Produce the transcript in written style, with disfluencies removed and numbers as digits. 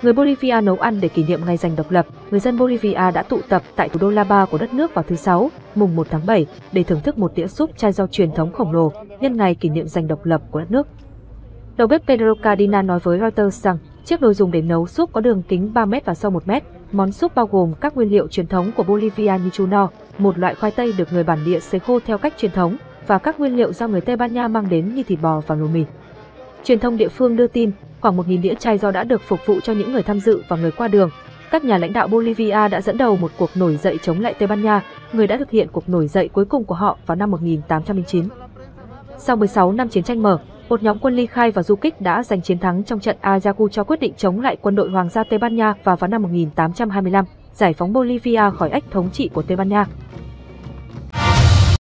Người Bolivia nấu ăn để kỷ niệm ngày giành độc lập, người dân Bolivia đã tụ tập tại thủ đô La Paz của đất nước vào thứ Sáu, mùng 1 tháng 7, để thưởng thức một đĩa súp chai rau truyền thống khổng lồ nhân ngày kỷ niệm giành độc lập của đất nước. Đầu bếp Pedro Cadena nói với Reuters rằng chiếc nồi dùng để nấu súp có đường kính 3 m và sâu 1 m. Món súp bao gồm các nguyên liệu truyền thống của Bolivia như chuno, một loại khoai tây được người bản địa sấy khô theo cách truyền thống, và các nguyên liệu do người Tây Ban Nha mang đến như thịt bò và lúa mì. Truyền thông địa phương đưa tin, khoảng 1.000 đĩa chay rau đã được phục vụ cho những người tham dự và người qua đường. Các nhà lãnh đạo Bolivia đã dẫn đầu một cuộc nổi dậy chống lại Tây Ban Nha, người đã thực hiện cuộc nổi dậy cuối cùng của họ vào năm 1809. Sau 16 năm chiến tranh mở, một nhóm quân ly khai và du kích đã giành chiến thắng trong trận Ayacucho quyết định chống lại quân đội Hoàng gia Tây Ban Nha và vào năm 1825, giải phóng Bolivia khỏi ách thống trị của Tây Ban Nha.